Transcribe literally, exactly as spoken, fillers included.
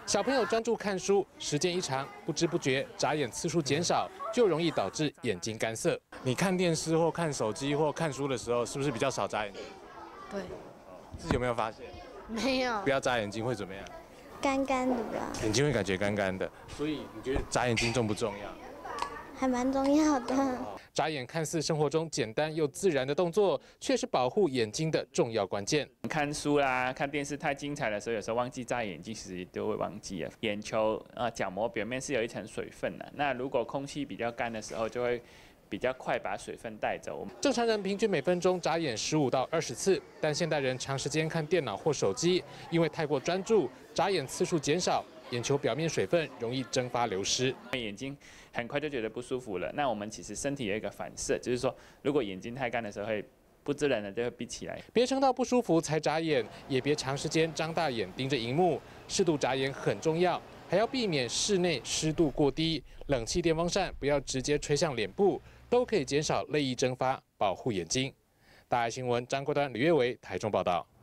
小朋友专注看书，时间一长，不知不觉眨眼次数减少，就容易导致眼睛干涩。你看电视或看手机或看书的时候，是不是比较少眨眼睛？ 对。 自己有没有发现？ 没有。 不要眨眼睛会怎么样？ 干干的吧。 眼睛会感觉干干的，所以你觉得眨眼睛重不重要？ 还蛮重要的。 眨眼看似生活中简单又自然的动作，却是保护眼睛的重要关键。 看书啦、看电视太精彩的时候，有时候忘记眨眼睛，其实都会忘记了。眼球啊、呃、角膜表面是有一层水分的，那如果空气比较干的时候，就会比较快把水分带走。 正常人平均每分钟眨眼十五到二十次，但现代人长时间看电脑或手机，因为太过专注，眨眼次数减少。眼球表面水分容易蒸发流失， 眼睛很快就觉得不舒服了。那我们其实身体有一个反射，就是说，如果眼睛太干的时候，会不自然的就会闭起来。 别撑到不舒服才眨眼，也别长时间张大眼盯着荧幕，适度眨眼很重要。还要避免室内湿度过低，冷气、电风扇不要直接吹向脸部，都可以减少泪液蒸发，保护眼睛。大爱新闻张国端、吕月维台中报道。